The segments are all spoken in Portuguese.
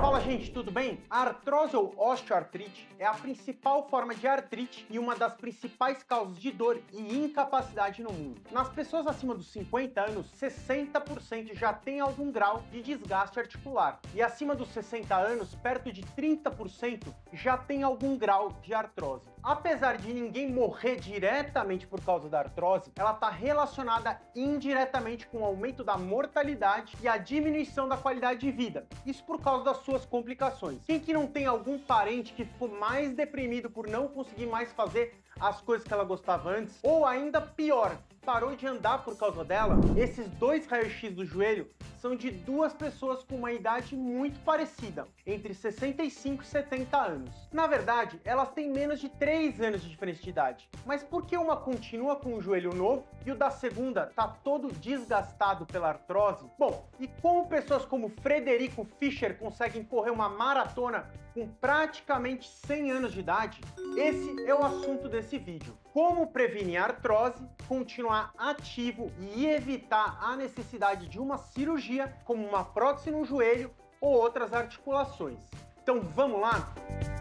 Fala, gente, tudo bem? A artrose ou osteoartrite é a principal forma de artrite e uma das principais causas de dor e incapacidade no mundo. Nas pessoas acima dos 50 anos, 60% já tem algum grau de desgaste articular. E acima dos 60 anos, perto de 30% já tem algum grau de artrose. Apesar de ninguém morrer diretamente por causa da artrose, ela está relacionada indiretamente com o aumento da mortalidade e a diminuição da qualidade de vida. Isso por causa das suas complicações. Quem que não tem algum parente que ficou mais deprimido por não conseguir mais fazer as coisas que ela gostava antes? Ou ainda pior, parou de andar por causa dela? Esses dois raios-x do joelho são de duas pessoas com uma idade muito parecida, entre 65 e 70 anos. Na verdade, elas têm menos de 3 anos de diferença de idade. Mas por que uma continua com o joelho novo e o da segunda tá todo desgastado pela artrose? Bom, e como pessoas como Frederico Fischer conseguem correr uma maratona com praticamente 100 anos de idade? Esse é o assunto desse vídeo. Como prevenir a artrose, continuar ativo e evitar a necessidade de uma cirurgia, como uma prótese no joelho ou outras articulações. Então vamos lá?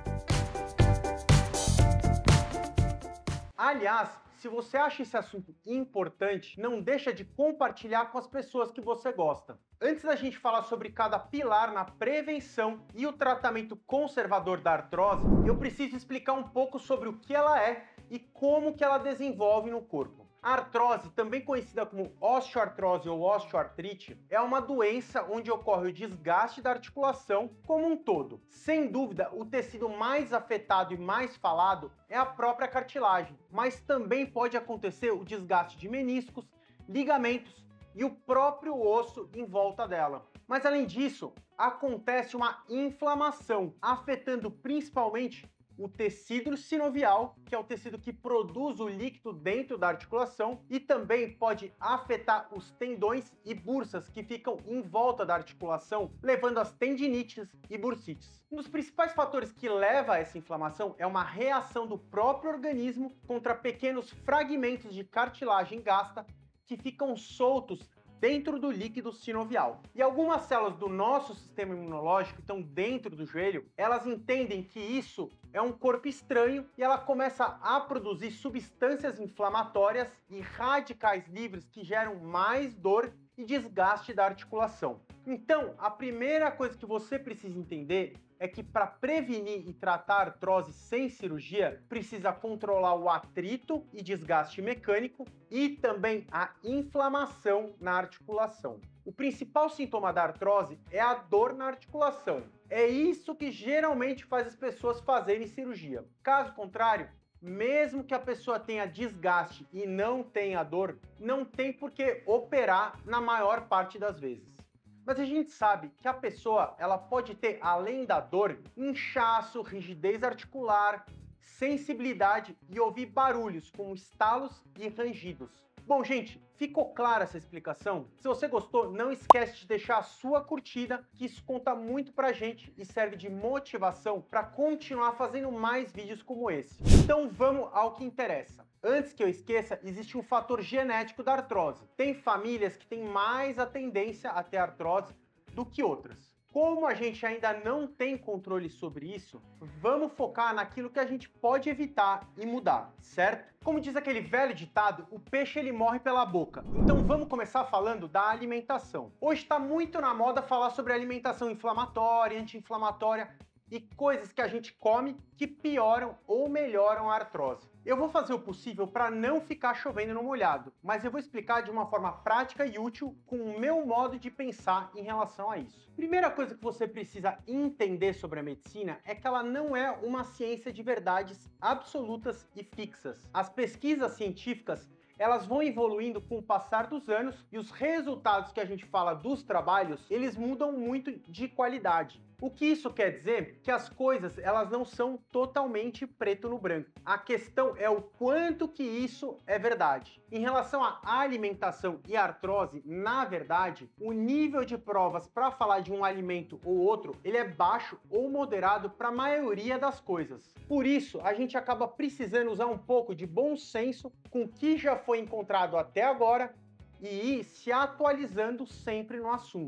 Aliás, se você acha esse assunto importante, não deixa de compartilhar com as pessoas que você gosta. Antes da gente falar sobre cada pilar na prevenção e o tratamento conservador da artrose, eu preciso explicar um pouco sobre o que ela é e como que ela desenvolve no corpo. A artrose, também conhecida como osteoartrose ou osteoartrite, é uma doença onde ocorre o desgaste da articulação como um todo. Sem dúvida, o tecido mais afetado e mais falado é a própria cartilagem, mas também pode acontecer o desgaste de meniscos, ligamentos e o próprio osso em volta dela. Mas além disso, acontece uma inflamação, afetando principalmente o tecido sinovial, que é o tecido que produz o líquido dentro da articulação, e também pode afetar os tendões e bursas que ficam em volta da articulação, levando às tendinites e bursites. Um dos principais fatores que leva a essa inflamação é uma reação do próprio organismo contra pequenos fragmentos de cartilagem gasta que ficam soltos dentro do líquido sinovial. E algumas células do nosso sistema imunológico que estão dentro do joelho, elas entendem que isso é um corpo estranho e ela começa a produzir substâncias inflamatórias e radicais livres que geram mais dor e desgaste da articulação. Então, a primeira coisa que você precisa entender é que para prevenir e tratar a artrose sem cirurgia, precisa controlar o atrito e desgaste mecânico e também a inflamação na articulação. O principal sintoma da artrose é a dor na articulação. É isso que geralmente faz as pessoas fazerem cirurgia. Caso contrário, mesmo que a pessoa tenha desgaste e não tenha dor, não tem por que operar na maior parte das vezes. Mas a gente sabe que a pessoa ela pode ter, além da dor, inchaço, rigidez articular, sensibilidade e ouvir barulhos como estalos e rangidos. Bom, gente, ficou clara essa explicação? Se você gostou, não esquece de deixar a sua curtida, que isso conta muito pra gente e serve de motivação para continuar fazendo mais vídeos como esse. Então vamos ao que interessa. Antes que eu esqueça, existe um fator genético da artrose. Tem famílias que têm mais a tendência a ter artrose do que outras. Como a gente ainda não tem controle sobre isso, vamos focar naquilo que a gente pode evitar e mudar, certo? Como diz aquele velho ditado, o peixe ele morre pela boca. Então vamos começar falando da alimentação. Hoje está muito na moda falar sobre alimentação inflamatória, anti-inflamatória e coisas que a gente come que pioram ou melhoram a artrose. Eu vou fazer o possível para não ficar chovendo no molhado, mas eu vou explicar de uma forma prática e útil com o meu modo de pensar em relação a isso. Primeira coisa que você precisa entender sobre a medicina é que ela não é uma ciência de verdades absolutas e fixas. As pesquisas científicas elas vão evoluindo com o passar dos anos e os resultados que a gente fala dos trabalhos, eles mudam muito de qualidade. O que isso quer dizer? Que as coisas elas não são totalmente preto no branco. A questão é o quanto que isso é verdade. Em relação à alimentação e artrose, na verdade, o nível de provas para falar de um alimento ou outro, ele é baixo ou moderado para a maioria das coisas. Por isso, a gente acaba precisando usar um pouco de bom senso com o que já foi encontrado até agora e ir se atualizando sempre no assunto.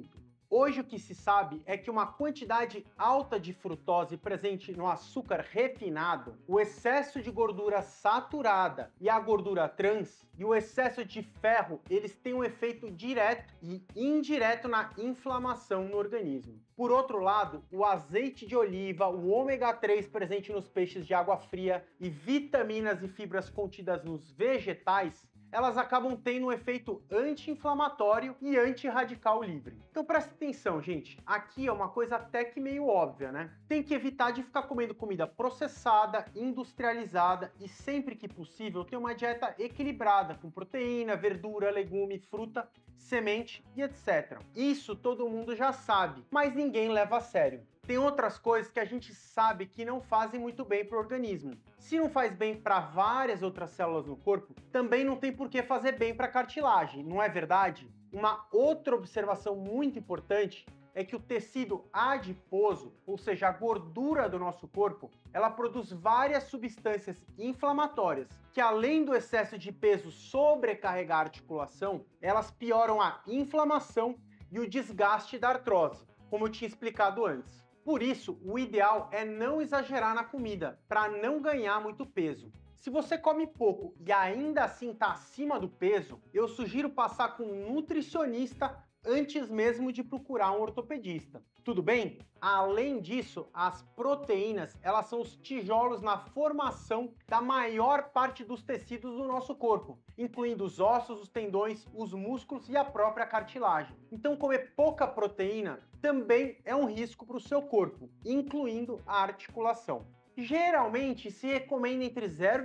Hoje o que se sabe é que uma quantidade alta de frutose presente no açúcar refinado, o excesso de gordura saturada e a gordura trans e o excesso de ferro, eles têm um efeito direto e indireto na inflamação no organismo. Por outro lado, o azeite de oliva, o ômega 3 presente nos peixes de água fria e vitaminas e fibras contidas nos vegetais, elas acabam tendo um efeito anti-inflamatório e anti-radical livre. Então presta atenção, gente. Aqui é uma coisa até que meio óbvia, né? Tem que evitar de ficar comendo comida processada, industrializada e sempre que possível ter uma dieta equilibrada com proteína, verdura, legume, fruta, semente e etc. Isso todo mundo já sabe, mas ninguém leva a sério. Tem outras coisas que a gente sabe que não fazem muito bem para o organismo. Se não faz bem para várias outras células no corpo, também não tem por que fazer bem para a cartilagem, não é verdade? Uma outra observação muito importante é que o tecido adiposo, ou seja, a gordura do nosso corpo, ela produz várias substâncias inflamatórias, que além do excesso de peso sobrecarregar a articulação, elas pioram a inflamação e o desgaste da artrose, como eu tinha explicado antes. Por isso, o ideal é não exagerar na comida, para não ganhar muito peso. Se você come pouco e ainda assim está acima do peso, eu sugiro passar com um nutricionista antes mesmo de procurar um ortopedista. Tudo bem? Além disso, as proteínas, elas são os tijolos na formação da maior parte dos tecidos do nosso corpo, incluindo os ossos, os tendões, os músculos e a própria cartilagem. Então, comer pouca proteína também é um risco para o seu corpo, incluindo a articulação. Geralmente se recomenda entre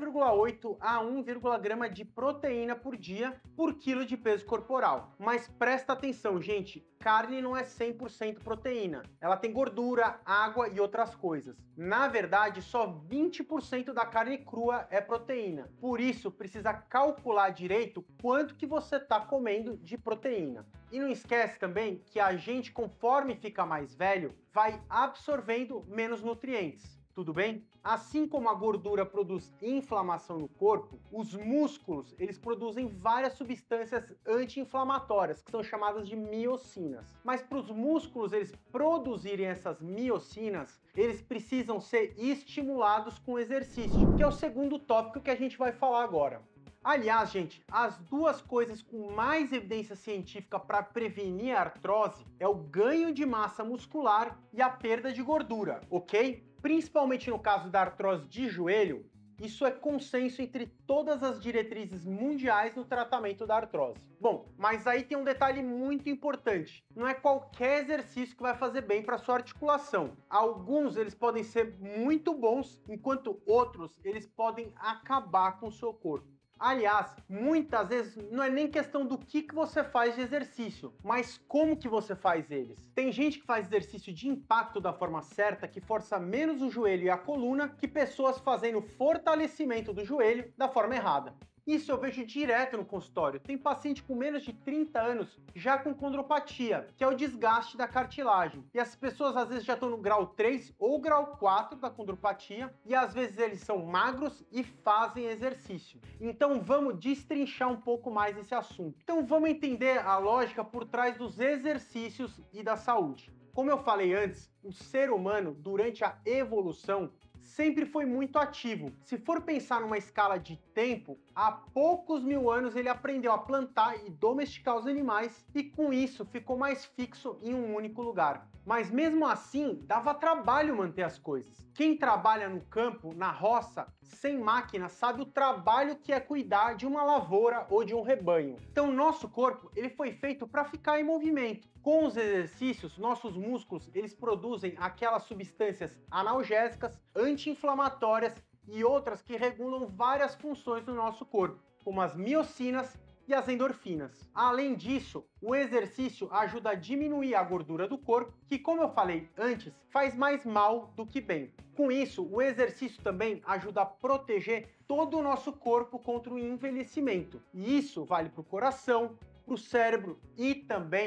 0,8 a 1 grama de proteína por dia por quilo de peso corporal. Mas presta atenção, gente, carne não é 100% proteína. Ela tem gordura, água e outras coisas. Na verdade, só 20% da carne crua é proteína. Por isso, precisa calcular direito quanto que você está comendo de proteína. E não esquece também que a gente, conforme fica mais velho, vai absorvendo menos nutrientes. Tudo bem? Assim como a gordura produz inflamação no corpo, os músculos, eles produzem várias substâncias anti-inflamatórias, que são chamadas de miocinas. Mas para os músculos eles produzirem essas miocinas, eles precisam ser estimulados com exercício, que é o segundo tópico que a gente vai falar agora. Aliás, gente, as duas coisas com mais evidência científica para prevenir a artrose é o ganho de massa muscular e a perda de gordura, ok? Principalmente no caso da artrose de joelho, isso é consenso entre todas as diretrizes mundiais no tratamento da artrose. Bom, mas aí tem um detalhe muito importante. Não é qualquer exercício que vai fazer bem para sua articulação. Alguns eles podem ser muito bons, enquanto outros eles podem acabar com o seu corpo. Aliás, muitas vezes não é nem questão do que você faz de exercício, mas como que você faz eles. Tem gente que faz exercício de impacto da forma certa, que força menos o joelho e a coluna, que pessoas fazendo fortalecimento do joelho da forma errada. Isso eu vejo direto no consultório. Tem paciente com menos de 30 anos já com condropatia, que é o desgaste da cartilagem. E as pessoas às vezes já estão no grau 3 ou grau 4 da condropatia e às vezes eles são magros e fazem exercício. Então vamos destrinchar um pouco mais esse assunto. Então vamos entender a lógica por trás dos exercícios e da saúde. Como eu falei antes, o ser humano, durante a evolução, sempre foi muito ativo. Se for pensar numa escala de tempo, há poucos mil anos ele aprendeu a plantar e domesticar os animais e com isso ficou mais fixo em um único lugar. Mas mesmo assim, dava trabalho manter as coisas. Quem trabalha no campo, na roça, sem máquina, sabe o trabalho que é cuidar de uma lavoura ou de um rebanho. Então, nosso corpo ele foi feito para ficar em movimento. Com os exercícios, nossos músculos eles produzem aquelas substâncias analgésicas, anti-inflamatórias e outras que regulam várias funções do nosso corpo, como as miocinas e as endorfinas. Além disso, o exercício ajuda a diminuir a gordura do corpo, que, como eu falei antes, faz mais mal do que bem. Com isso, o exercício também ajuda a proteger todo o nosso corpo contra o envelhecimento. E isso vale para o coração, para o cérebro e também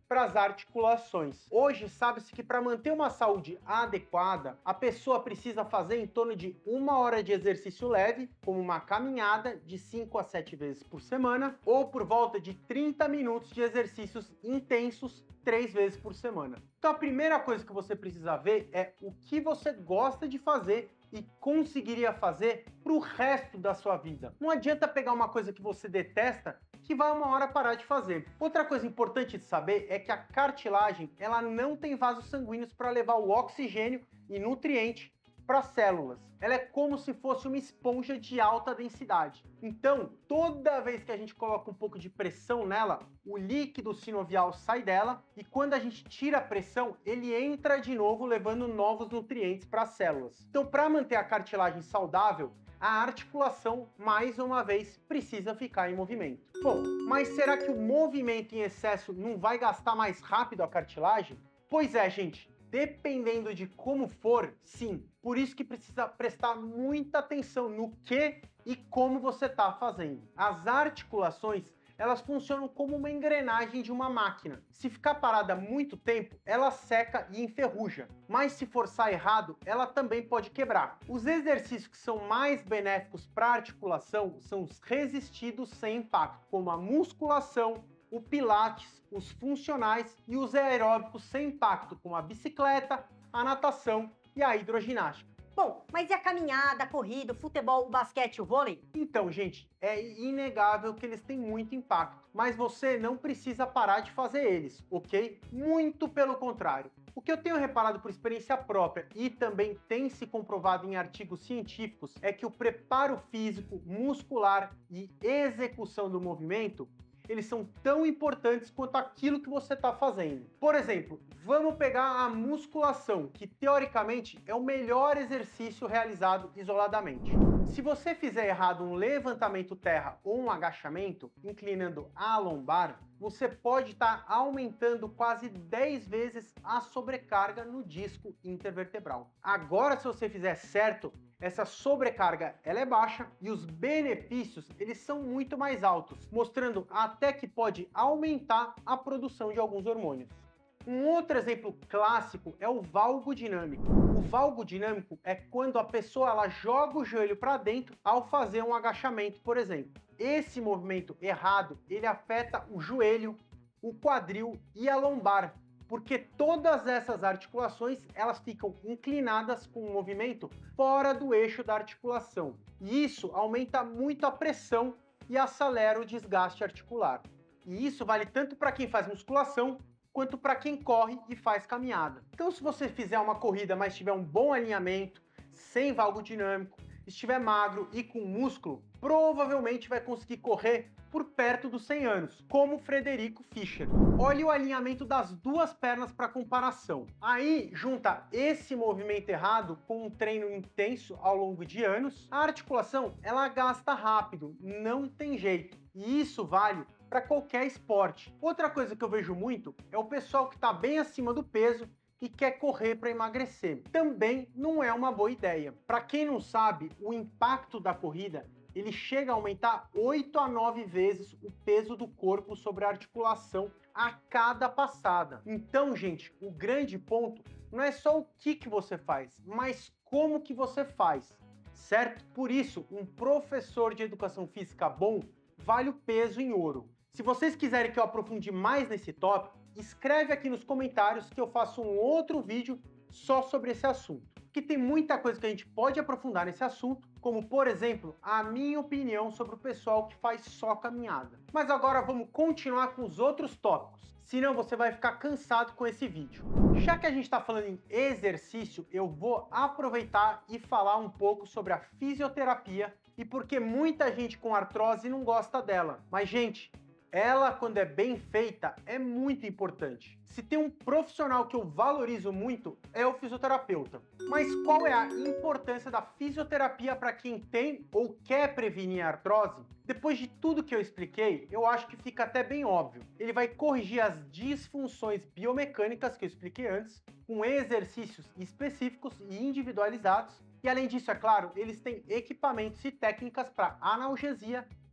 para as articulações. Hoje sabe-se que para manter uma saúde adequada, a pessoa precisa fazer em torno de 1 hora de exercício leve, como uma caminhada de 5 a 7 vezes por semana, ou por volta de 30 minutos de exercícios intensos 3 vezes por semana. Então a primeira coisa que você precisa ver é o que você gosta de fazer e conseguiria fazer para o resto da sua vida. Não adianta pegar uma coisa que você detesta que vai uma hora parar de fazer. Outra coisa importante de saber é que a cartilagem ela não tem vasos sanguíneos para levar o oxigênio e nutriente para as células. Ela é como se fosse uma esponja de alta densidade. Então, toda vez que a gente coloca um pouco de pressão nela, o líquido sinovial sai dela e quando a gente tira a pressão, ele entra de novo levando novos nutrientes para as células. Então, para manter a cartilagem saudável, a articulação, mais uma vez, precisa ficar em movimento. Bom, mas será que o movimento em excesso não vai gastar mais rápido a cartilagem? Pois é, gente. Dependendo de como for, sim. Por isso que precisa prestar muita atenção no que e como você está fazendo. As articulações, elas funcionam como uma engrenagem de uma máquina. Se ficar parada muito tempo, ela seca e enferruja. Mas se forçar errado, ela também pode quebrar. Os exercícios que são mais benéficos para a articulação são os resistidos sem impacto, como a musculação, o pilates, os funcionais e os aeróbicos sem impacto, como a bicicleta, a natação e a hidroginástica. Bom, mas e a caminhada, a corrida, o futebol, o basquete e o vôlei? Então, gente, é inegável que eles têm muito impacto, mas você não precisa parar de fazer eles, ok? Muito pelo contrário. O que eu tenho reparado por experiência própria e também tem se comprovado em artigos científicos é que o preparo físico, muscular e execução do movimento eles são tão importantes quanto aquilo que você está fazendo. Por exemplo, vamos pegar a musculação, que teoricamente é o melhor exercício realizado isoladamente. Se você fizer errado um levantamento terra ou um agachamento, inclinando a lombar, você pode estar aumentando quase 10 vezes a sobrecarga no disco intervertebral. Agora, se você fizer certo, essa sobrecarga ela é baixa e os benefícios eles são muito mais altos, mostrando até que pode aumentar a produção de alguns hormônios. Um outro exemplo clássico é o valgo dinâmico. O valgo dinâmico é quando a pessoa ela joga o joelho para dentro ao fazer um agachamento, por exemplo. Esse movimento errado, ele afeta o joelho, o quadril e a lombar, porque todas essas articulações elas ficam inclinadas com o movimento fora do eixo da articulação. E isso aumenta muito a pressão e acelera o desgaste articular. E isso vale tanto para quem faz musculação quanto para quem corre e faz caminhada. Então, se você fizer uma corrida, mas tiver um bom alinhamento, sem valgo dinâmico, estiver magro e com músculo, provavelmente vai conseguir correr por perto dos 100 anos, como Frederico Fischer. Olhe o alinhamento das duas pernas para comparação. Aí, junta esse movimento errado com um treino intenso ao longo de anos, a articulação ela gasta rápido, não tem jeito. E isso vale para qualquer esporte. Outra coisa que eu vejo muito é o pessoal que está bem acima do peso e quer correr para emagrecer. Também não é uma boa ideia. Para quem não sabe, o impacto da corrida ele chega a aumentar 8 a 9 vezes o peso do corpo sobre a articulação a cada passada. Então, gente, o grande ponto não é só o que você faz, mas como que você faz, certo? Por isso, um professor de educação física bom vale o peso em ouro. Se vocês quiserem que eu aprofunde mais nesse tópico, escreve aqui nos comentários que eu faço um outro vídeo só sobre esse assunto. Que tem muita coisa que a gente pode aprofundar nesse assunto, como, por exemplo, a minha opinião sobre o pessoal que faz só caminhada. Mas agora vamos continuar com os outros tópicos, senão você vai ficar cansado com esse vídeo. Já que a gente está falando em exercício, eu vou aproveitar e falar um pouco sobre a fisioterapia e porque muita gente com artrose não gosta dela. Mas, gente, ela, quando é bem feita, é muito importante. Se tem um profissional que eu valorizo muito, é o fisioterapeuta. Mas qual é a importância da fisioterapia para quem tem ou quer prevenir a artrose? Depois de tudo que eu expliquei, eu acho que fica até bem óbvio. Ele vai corrigir as disfunções biomecânicas que eu expliquei antes, com exercícios específicos e individualizados. E além disso, é claro, eles têm equipamentos e técnicas para analgesia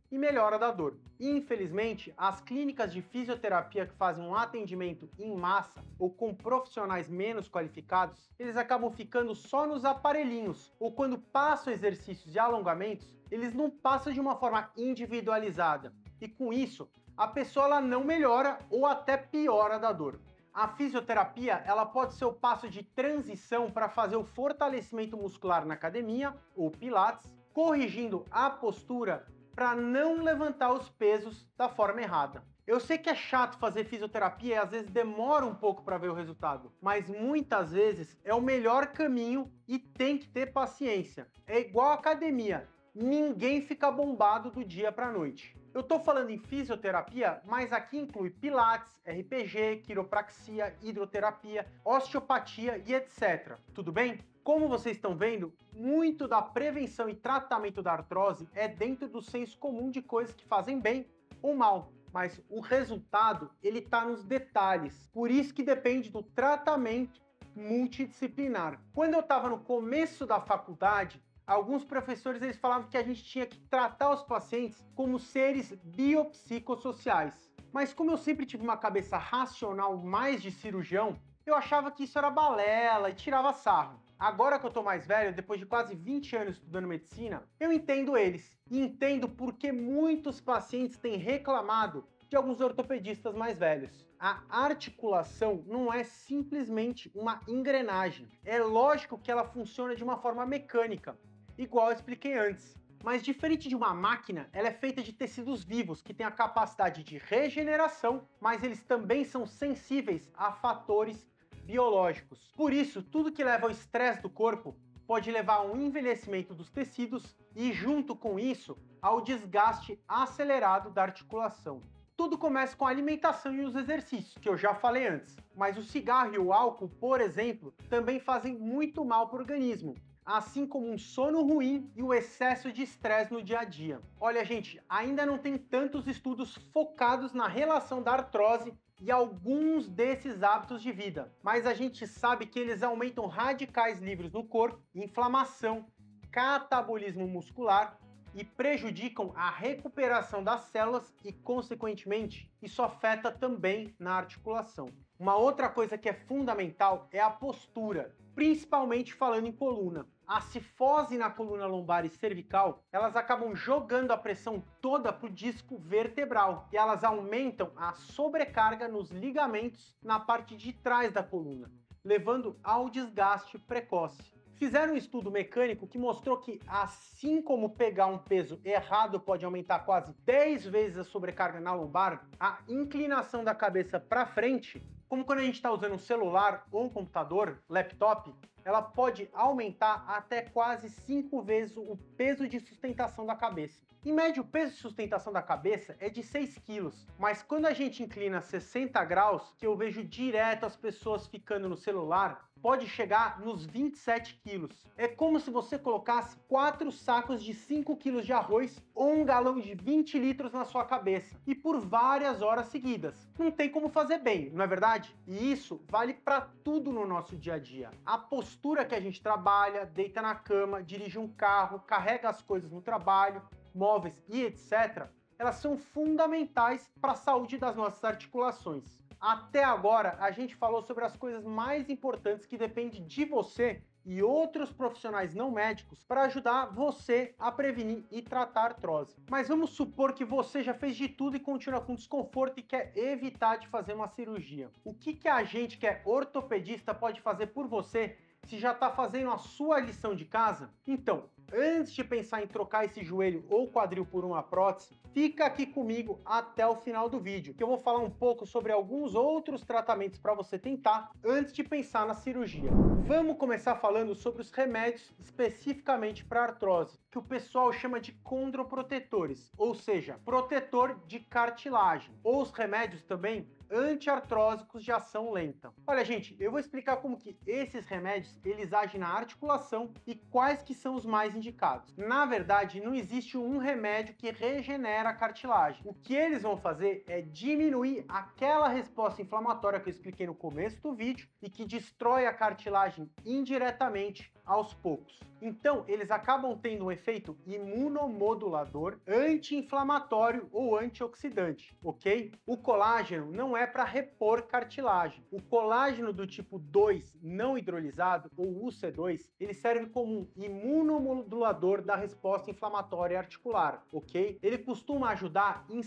e melhora da dor. Infelizmente, as clínicas de fisioterapia que fazem um atendimento em massa ou com profissionais menos qualificados, eles acabam ficando só nos aparelhinhos, ou quando passam exercícios e alongamentos, eles não passam de uma forma individualizada. E com isso, a pessoa ela não melhora ou até piora da dor. A fisioterapia ela pode ser o passo de transição para fazer o fortalecimento muscular na academia ou pilates, corrigindo a postura para não levantar os pesos da forma errada. Eu sei que é chato fazer fisioterapia e às vezes demora um pouco para ver o resultado, mas muitas vezes é o melhor caminho e tem que ter paciência. É igual academia, ninguém fica bombado do dia para a noite. Eu estou falando em fisioterapia, mas aqui inclui pilates, RPG, quiropraxia, hidroterapia, osteopatia e etc. Tudo bem? Como vocês estão vendo, muito da prevenção e tratamento da artrose é dentro do senso comum de coisas que fazem bem ou mal. Mas o resultado, ele está nos detalhes. Por isso que depende do tratamento multidisciplinar. Quando eu estava no começo da faculdade, alguns professores eles falavam que a gente tinha que tratar os pacientes como seres biopsicossociais. Mas como eu sempre tive uma cabeça racional mais de cirurgião, eu achava que isso era balela e tirava sarro. Agora que eu tô mais velho, depois de quase 20 anos estudando medicina, eu entendo eles. E entendo por que muitos pacientes têm reclamado de alguns ortopedistas mais velhos. A articulação não é simplesmente uma engrenagem. É lógico que ela funciona de uma forma mecânica, igual eu expliquei antes. Mas diferente de uma máquina, ela é feita de tecidos vivos que têm a capacidade de regeneração, mas eles também são sensíveis a fatores biológicos. Por isso, tudo que leva ao estresse do corpo pode levar a um envelhecimento dos tecidos e, junto com isso, ao desgaste acelerado da articulação. Tudo começa com a alimentação e os exercícios, que eu já falei antes. Mas o cigarro e o álcool, por exemplo, também fazem muito mal para o organismo, assim como um sono ruim e o excesso de estresse no dia a dia. Olha, gente, ainda não tem tantos estudos focados na relação da artrose e alguns desses hábitos de vida, mas a gente sabe que eles aumentam radicais livres no corpo, inflamação, catabolismo muscular e prejudicam a recuperação das células e, consequentemente, isso afeta também na articulação. Uma outra coisa que é fundamental é a postura, principalmente falando em coluna. A cifose na coluna lombar e cervical, elas acabam jogando a pressão toda para o disco vertebral e elas aumentam a sobrecarga nos ligamentos na parte de trás da coluna, levando ao desgaste precoce. Fizeram um estudo mecânico que mostrou que, assim como pegar um peso errado pode aumentar quase 10 vezes a sobrecarga na lombar, a inclinação da cabeça para frente, como quando a gente está usando um celular ou um computador, laptop, ela pode aumentar até quase 5 vezes o peso de sustentação da cabeça. Em média, o peso de sustentação da cabeça é de 6 quilos, mas quando a gente inclina 60 graus, que eu vejo direto as pessoas ficando no celular, pode chegar nos 27 quilos. É como se você colocasse 4 sacos de 5 quilos de arroz ou um galão de 20 litros na sua cabeça, e por várias horas seguidas. Não tem como fazer bem, não é verdade? E isso vale para tudo no nosso dia a dia. A postura que a gente trabalha, deita na cama, dirige um carro, carrega as coisas no trabalho, móveis e etc., elas são fundamentais para a saúde das nossas articulações. Até agora, a gente falou sobre as coisas mais importantes que dependem de você e outros profissionais não médicos para ajudar você a prevenir e tratar a artrose. Mas vamos supor que você já fez de tudo e continua com desconforto e quer evitar de fazer uma cirurgia. O que a gente que é ortopedista pode fazer por você se já está fazendo a sua lição de casa? Então, antes de pensar em trocar esse joelho ou quadril por uma prótese, fica aqui comigo até o final do vídeo, que eu vou falar um pouco sobre alguns outros tratamentos para você tentar antes de pensar na cirurgia. Vamos começar falando sobre os remédios especificamente para artrose, que o pessoal chama de condroprotetores, ou seja, protetor de cartilagem, ou os remédios também antiartrósicos de ação lenta. Olha, gente, eu vou explicar como que esses remédios eles agem na articulação e quais que são os mais indicados. Na verdade, não existe um remédio que regenera a cartilagem. O que eles vão fazer é diminuir aquela resposta inflamatória que eu expliquei no começo do vídeo e que destrói a cartilagem indiretamente, aos poucos. Então, eles acabam tendo um efeito imunomodulador, anti-inflamatório ou antioxidante, ok? O colágeno não é para repor cartilagem. O colágeno do tipo 2 não hidrolisado, ou UC2, ele serve como um imunomodulador da resposta inflamatória articular, ok? Ele costuma ajudar em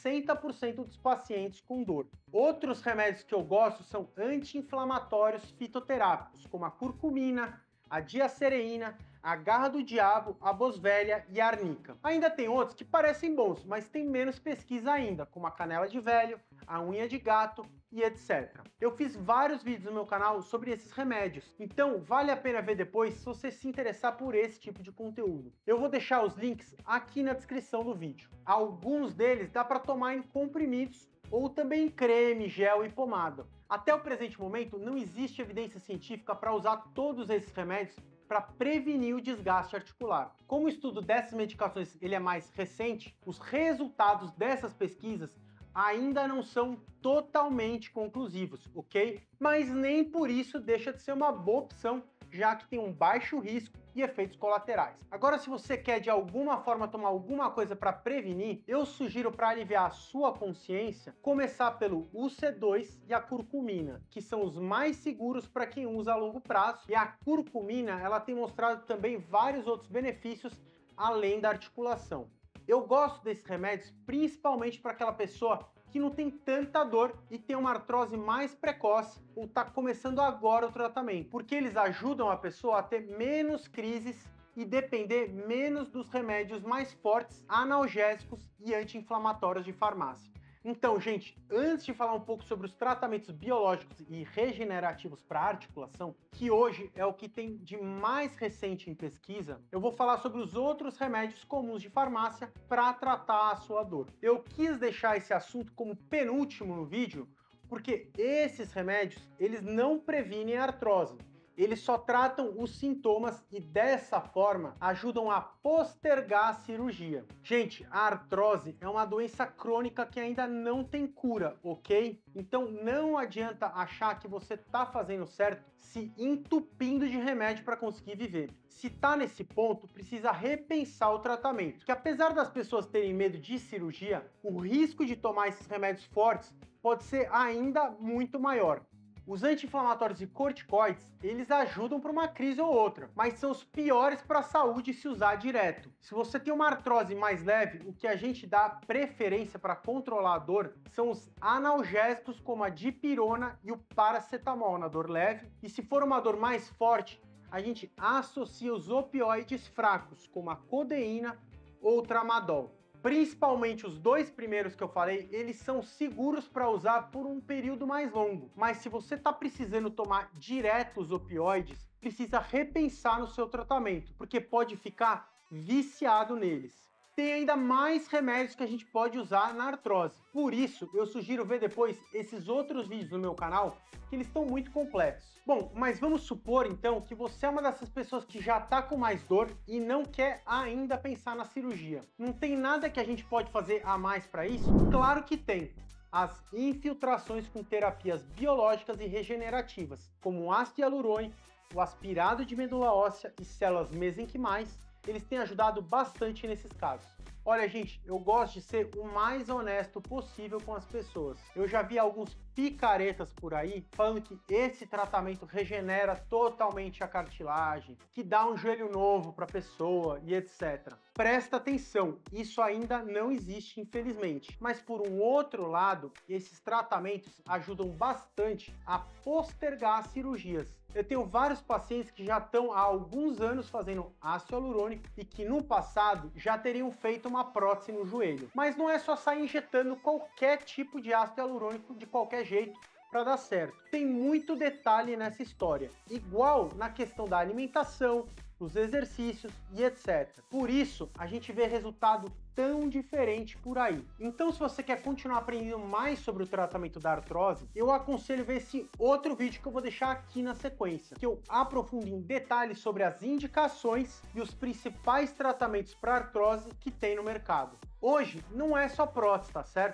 60% dos pacientes com dor. Outros remédios que eu gosto são anti-inflamatórios fitoterápicos, como a curcumina, a diacereína, a garra do diabo, a boswellia e a arnica. Ainda tem outros que parecem bons, mas tem menos pesquisa ainda, como a canela de velho, a unha de gato e etc. Eu fiz vários vídeos no meu canal sobre esses remédios, então vale a pena ver depois se você se interessar por esse tipo de conteúdo. Eu vou deixar os links aqui na descrição do vídeo. Alguns deles dá para tomar em comprimidos ou também em creme, gel e pomada. Até o presente momento, não existe evidência científica para usar todos esses remédios para prevenir o desgaste articular. Como o estudo dessas medicações ele é mais recente, os resultados dessas pesquisas ainda não são totalmente conclusivos, ok? Mas nem por isso deixa de ser uma boa opção, já que tem um baixo risco e efeitos colaterais. Agora, se você quer de alguma forma tomar alguma coisa para prevenir, eu sugiro, para aliviar a sua consciência, começar pelo UC2 e a curcumina, que são os mais seguros para quem usa a longo prazo. E a curcumina, ela tem mostrado também vários outros benefícios além da articulação. Eu gosto desses remédios principalmente para aquela pessoa que não tem tanta dor e tem uma artrose mais precoce ou está começando agora o tratamento, porque eles ajudam a pessoa a ter menos crises e depender menos dos remédios mais fortes, analgésicos e anti-inflamatórios de farmácia. Então, gente, antes de falar um pouco sobre os tratamentos biológicos e regenerativos para articulação, que hoje é o que tem de mais recente em pesquisa, eu vou falar sobre os outros remédios comuns de farmácia para tratar a sua dor. Eu quis deixar esse assunto como penúltimo no vídeo, porque esses remédios, eles não previnem a artrose. Eles só tratam os sintomas e dessa forma ajudam a postergar a cirurgia. Gente, a artrose é uma doença crônica que ainda não tem cura, ok? Então não adianta achar que você está fazendo certo se entupindo de remédio para conseguir viver. Se está nesse ponto, precisa repensar o tratamento. Que apesar das pessoas terem medo de cirurgia, o risco de tomar esses remédios fortes pode ser ainda muito maior. Os anti-inflamatórios e corticoides, eles ajudam para uma crise ou outra, mas são os piores para a saúde se usar direto. Se você tem uma artrose mais leve, o que a gente dá preferência para controlar a dor são os analgésicos como a dipirona e o paracetamol na dor leve. E se for uma dor mais forte, a gente associa os opioides fracos, como a codeína ou o tramadol. Principalmente os dois primeiros que eu falei, eles são seguros para usar por um período mais longo. Mas se você está precisando tomar direto os opioides, precisa repensar no seu tratamento, porque pode ficar viciado neles. Tem ainda mais remédios que a gente pode usar na artrose. Por isso, eu sugiro ver depois esses outros vídeos no meu canal, que eles estão muito completos. Bom, mas vamos supor então que você é uma dessas pessoas que já está com mais dor e não quer ainda pensar na cirurgia. Não tem nada que a gente pode fazer a mais para isso? Claro que tem. As infiltrações com terapias biológicas e regenerativas, como o ácido hialurônico, o aspirado de medula óssea e células mesenquimais, eles têm ajudado bastante nesses casos. Olha, gente, eu gosto de ser o mais honesto possível com as pessoas. Eu já vi alguns picaretas por aí falando que esse tratamento regenera totalmente a cartilagem, que dá um joelho novo para a pessoa e etc. Presta atenção, isso ainda não existe, infelizmente. Mas por um outro lado, esses tratamentos ajudam bastante a postergar as cirurgias. Eu tenho vários pacientes que já estão há alguns anos fazendo ácido hialurônico e que no passado já teriam feito uma prótese no joelho. Mas não é só sair injetando qualquer tipo de ácido hialurônico de qualquer jeito para dar certo. Tem muito detalhe nessa história, igual na questão da alimentação, os exercícios e etc. Por isso, a gente vê resultado tão diferente por aí. Então, se você quer continuar aprendendo mais sobre o tratamento da artrose, eu aconselho ver esse outro vídeo que eu vou deixar aqui na sequência, que eu aprofundo em detalhes sobre as indicações e os principais tratamentos para artrose que tem no mercado. Hoje, não é só prótese, tá certo?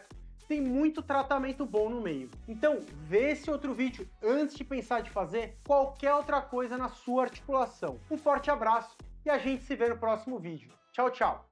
tem muito tratamento bom no meio. Então, vê esse outro vídeo antes de pensar de fazer qualquer outra coisa na sua articulação. Um forte abraço e a gente se vê no próximo vídeo. Tchau, tchau!